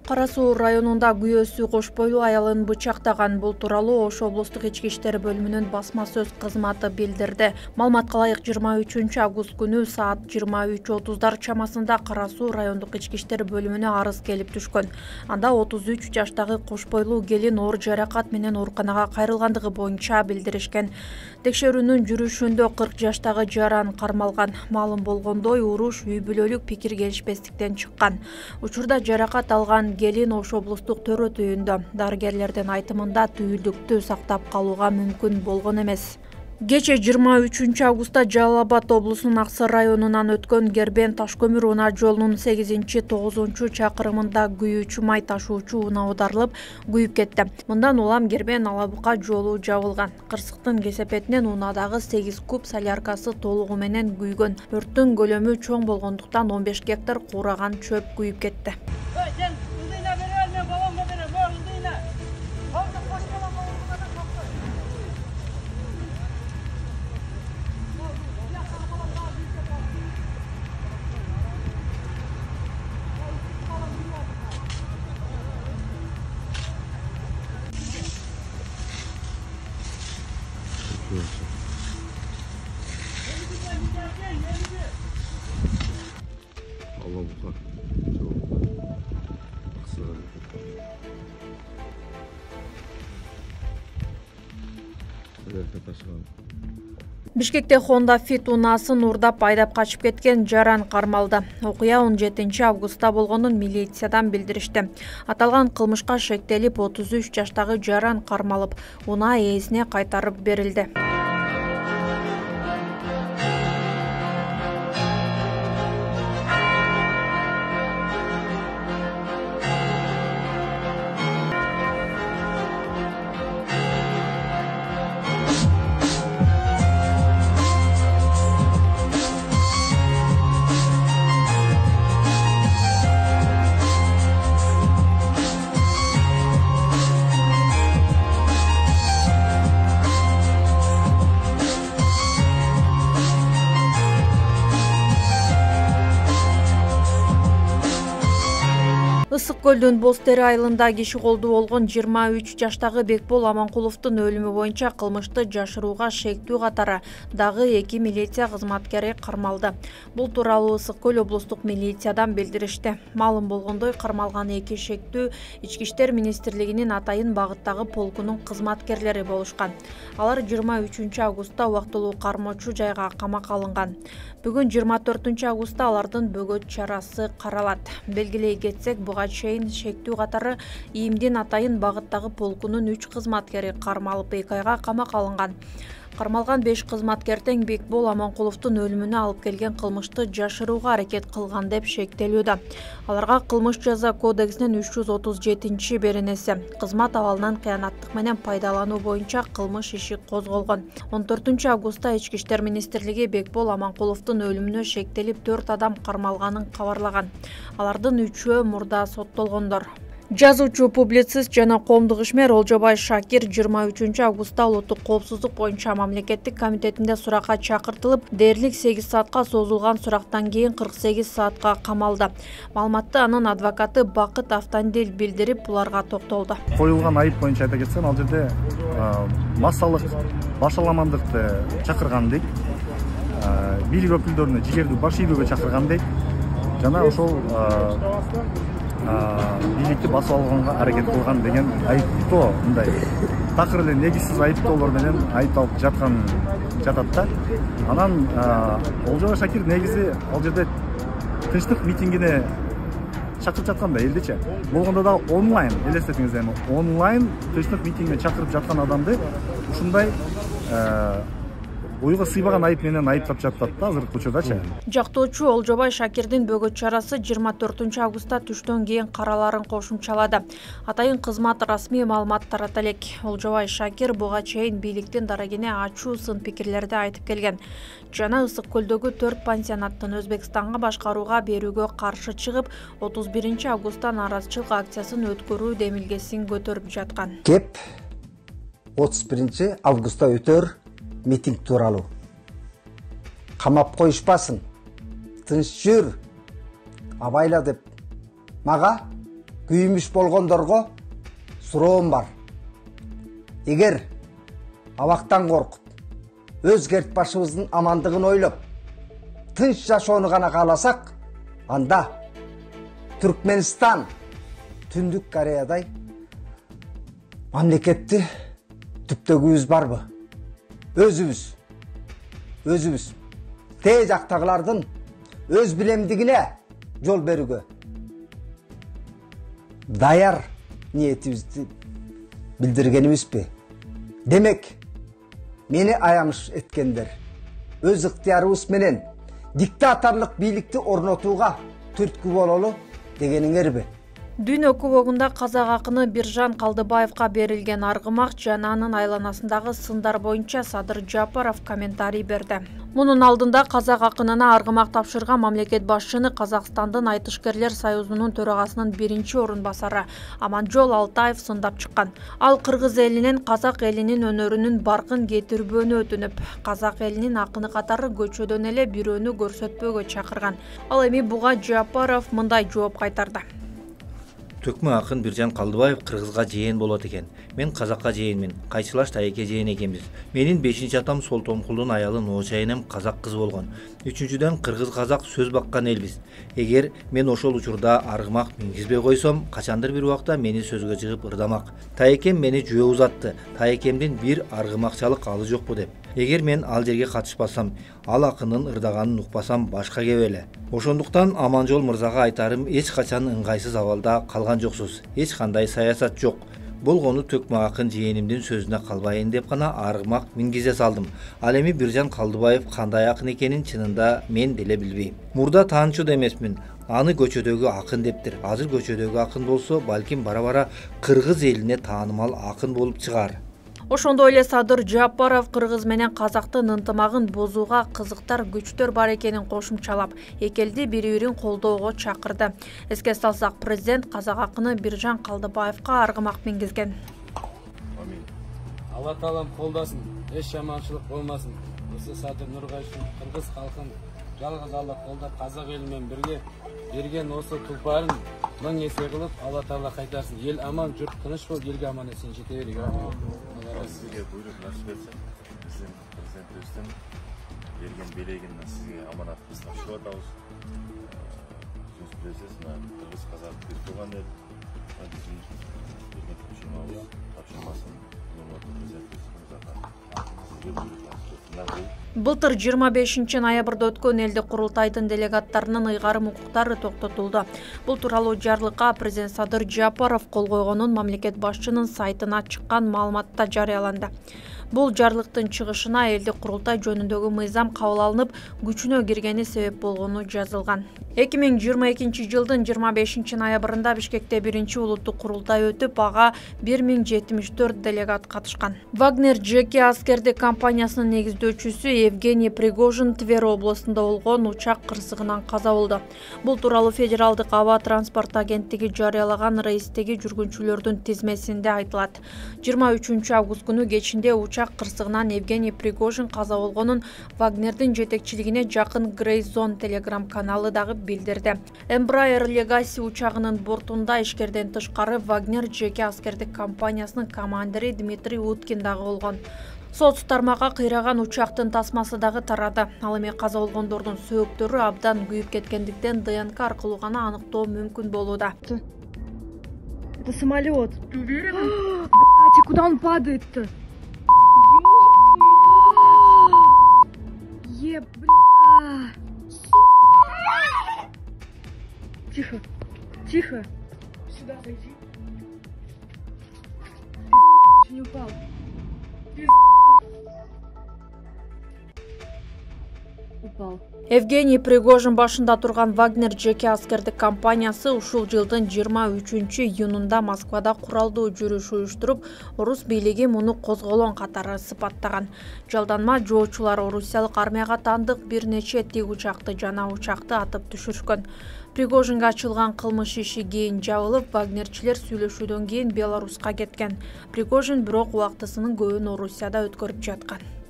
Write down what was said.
Кара Суу районунда күйөөсү кош бойлуу аялын бычактаган. Бул тууралуу Ош облустук ички иштер бөлүмүнүн басма сөз кызматы билдирди. Маалыматка ылайык 23 август күнү саат 23:30 чамасында Кара Суу райондук ички иштер бөлүмүнө арыз келип түшкөн. Анда 33 жаштагы кош бойлуу келин оор жаракат менен ооруканага кайрылгандыгы боюнча билдиришкен. Текшерүүнүн жүрүшүндө 40 жаштагы жаран кармалган. Маалым болгондой, уруш үй бүлөлүк пикир келишпестиктен чыккан. Учурда жаракат алган келин Ош облустук төрөт үйүндө. Дарыгерлердин айтымында түйүлдүктү сактап калууга мүмкүн болгон эмес. Кече 23 августта Жалал Абад облусунун Аксы районунан өткөн Гербен Таш-көмүр унаа жолунун 8-9 чакырымында күйүүчү май ташуучу унаа аударылып, күйүп кетти. Мындан улам Гербен Алабука жолу жабылган. Кырсыктын кесепетинен унаадагы 8 куб соляркасы толугу менен күйгөн. Өрттүн көлөмү чоң болгондуктан 15 гектар куураган чөп күйүп кетти. Бишкекте Honda Fit унаасын урдап айдап качып кеткен жаран кармалды. Окуя 17 августта болгонун милициядан билдиришти. Аталган кылмышка шектелип 33 жаштагы жаран кармалып, унаа ээсине кайтарып берилди. Ысык көлдүн Боз Тери айылында киши колдуу болгон 23 жаштагы Бекбол Аманкуловдун өлүмү боюнча кылмышты жашырууга шектүү катары дагы 2 милиция кызматкери кармалды. Бул тууралуу Ысык көл облустук милициядан билдиришти. Маалым болгондой, кармалган 2 шектүү Ички иштер министрлигинин Атайын багыттагы полкунун кызматкерлери болушкан. Алар 23 августта убактылуу кармоочу жайга камакка алынган. Бүгүн 24 августта алардын бөгөт чарасы каралат. Белгилей кетсек, буга чейин шектүү катары ИИМдин Атайын багыттагы полкунун 3 кызматкери кармалып 2 айга камакка алынган. Кармалган 5 кызматкер тең Бекбол Аманкуловдун өлүмүнө алып келген кылмышты жашырууга аракет кылган деп шектелүүдө. Аларга кылмыш жаза кодексинин 337 беренеси кызмат абалынан кыянаттык менен пайдалануу боюнча кылмыш иши козголгон. 14 августта Ички иштер министрлиги Бекбол Аманкуловдун өлүмүнө шектелип 4 адам кармалганын кабарлаган. Алардын 3-өө мурда соттолгондор. Жазуучу, публицист жана коомдук ишмер Олжобай Шакир 23 августта улуттук коопсуздук боюнча мамлекеттик комитетинде суракка чакыртылып, дээрлик 8 саатка созулган сурактан кийин 48 саатка камалды. Маалыматты анын адвокаты Бакыт Автандил билдирип, буларга токтолду. Коюлган айып боюнча айта кетсем, ал жерде массалык башаламандыкты чакырган дейт, бийлик өкүлдөрүнө жигердүү баш ийүүгө чакырган дейт, жана ошол бийликти басып алганга аракет кылган деген айыптоо, мындай такыр эле негизсиз айыптоолор менен айыпталып жатат да. Анан Олжобай Шакир негизи ал жерде тынчтык митингине чакырып жаткан да, элдичи. Болгондо да онлайн, элестетиңиз, эми онлайн тынчтык митингине чакырып жаткан адамды ушундай ойго сыйбаган айып менен айыптап жатат да азыркы учурдачы. Жактоочу Олжобай Шакирдин бөгөт чарасы 24 августта түштөн кийин караларын кошумчалады. Атайын кызмат расмий маалымат тарата элек. Олжобай Шакир буга чейин бийликтин дарагине ачуу сын пикирлерди айтып келген. Жана Ысык көлдөгү 4 пансионаттын Өзбекстанга башкарууга берүүгө каршы чыгып, 31 августтан наразычылык акциясын өткөрүү демилгесин көтөрүп жаткан. Кеп 31 августта өтөр митинг тууралуу. Камап коюшпасын. Тыныч жүр. Абайла деп мага күйүмүш болгондорго суроом бар. Эгер абактан коркуп, өз керт башыбыздын амандыгын ойлоп, тынч жашоону гана кааласак, анда Түркменстан, Түндүк Кореядай мамлекетти түптөгүбүз барбы? Өзүбүз тээ жактагылардын өз билемдигине жол берүүгө даяр ниетибизди билдиргенибизби? Демек, мени аямыш эткендер өз ыктыярыбыз менен диктаторлук бийликти орнотууга түрткү бололу дегениңерби? Дүйнө кубогунда казак акыны Биржан Калдыбаевка берилген аргымак жана анын айланасындагы сындар боюнча Садыр Жапаров комментарий берди. Мунун алдында казак акынына аргымак тапшырган мамлекет башчыны Казакстандын Айтышкерлер союзунун төрагасынын биринчи орун басары Аманжол Алтаев сындап чыккан. Ал кыргыз элинен казак элинин өнөрүнүн баркын кетирбөөнү өтүнүп, казак элинин акыны катары көчөдөн эле бирөөнү көрсөтпөөгө чакырган. Ал эми буга Жапаров мындай жооп кайтарды. Төкмө акын Биржан Калдыбаев кыргызга жээн болот экен. Мен казакка жээнмин. Кайчылаш тайеке жээн экенбиз. Менин 5-чи атам Солтомкулдун аялы Ноочайынем казак кыз болгон. 3-чүдөн кыргыз казак сөз баккан элбиз. Эгер мен ошол учурда аргымак мингизбей койсом, качандыр бир убакта мени сөзгө жыгып ырдамак. Тайекем мени жөө узатты. Тайекемдин бир аргымакчалык алы жокпу деп. Эгер мен ал жерге катышпасам, ал акынын ырдаганын укпасам башка кеп эле. Ошондуктан Аманжол мырзага айтарым, эч качан ыңгайсыз абалда калган жоксуз. Эч кандай саясат жок. Болгону төкмө акын жээнимдин сөзүнө калбайын деп гана аргымак мингизе салдым. Ал эми Биржан Калдыбаев кандай акын экенин чынында мен деле билбейм. Мурда таанчу да эмесмин. Аны көчөдөгү акын дептир. Азыр көчөдөгү акын болсо, балким бара-бара кыргыз элине таанымал акын болуп чыгар. Ошондой эле Садыр Жапаров кыргыз менен казактын ынтымагын бозууга кызыктар күчтөр бар экенин кошумчалап, эки элди бири-бирин колдоого чакырды. Эске салсак, президент казак акыны Биржан Калдыбаевка аргымак мингизген. Алла таалам колдосын, эч жаманчылык болмасын. Осы Садыр Нургайшин кыргыз калкын жалгыз Алла колдоп, казак эли менен бирге берген осы тулпарын мың эсе кылып, Алла таала кайтарсын. Ел аман, журт тыныч болуп, элге аман эсен жете берейик. Sizge buyruk nasip etsin. Bizim prezidentimizden bergen beleğinden sizge amanatımız tapşırıp atabız. Siz bilesizsiniz, Kırgız Kazak bir tuğan el. Bizim bergen tapşırmasın. Nurmatlı prezidentimiz zaten. Sizge buyruk nasip etsin. Былтыр 25 ноябрда өткөн элдик курултайдын делегаттарынын ыйгарым укуктары токтотулду. Бул тууралуу жарлыкка президент Садыр Жапаров кол койгонун мамлекет башчынын сайтына чыккан маалыматта жарыяланды. Бул жарлыктын чыгышына элдик курултай жөнүндөгү мыйзам кабыл алынып, күчүнө киргени себеп болгону жазылган. 2022 жылдын 25 ноябрында Бишкекте биринчи улуттук курултай өтүп, ага 1074 делегат катышкан. Вагнер жеке аскердик компаниясынын негиздөөчүсү Евгений Пригожин Тверь областында болгон учак кырсыгынан каза болду. Бул тууралуу Федералдык аба транспорт агенттиги жарыялаган рейстеги жүргүнчүлөрдүн тизмесинде айтылат. 23 август күнү кечинде учак кырсыгынан Евгений Пригожин каза болгонун Вагнердин жетекчилигине жакын Grey Zone Telegram каналы дагы билдирди. Embraer Legacy учагынын бортунда ишкерден тышкары Вагнер жеке аскердик компаниясынын командири Дмитрий Уткин дагы болгон. Соц тармакка кыйраган учактын тасмасы дагы тарады. Ал эми каза болгондордун сөөктөрү абдан күйүп кеткендиктен ДНК аркылуу гана аныктоо мүмкүн болууда. Это самолет. Ты уверена? Блять, а куда он падает-то? Бля. Тихо, тихо. Сюда зайди. Еще не упал. Упал. Евгений Пригожин башында турган Вагнер жеке аскердик компаниясы ушул жылдын 23 июнунда Москвада куралдуу жүрүш уюштуруп, орус бийлиги муну козголон катары сыпаттаган. Жалданма жоочулар орусиялык армияга таандык бир нече тиг учакты жана учакты атып түшүргөн. Пригожинге ачылган кылмыш иши кийин жабылып, вагнерчилер сүйлөшүүдөн кийин Беларуска кеткен. Пригожин бирок убактысынын көбүн Орусияда өткөрүп жаткан.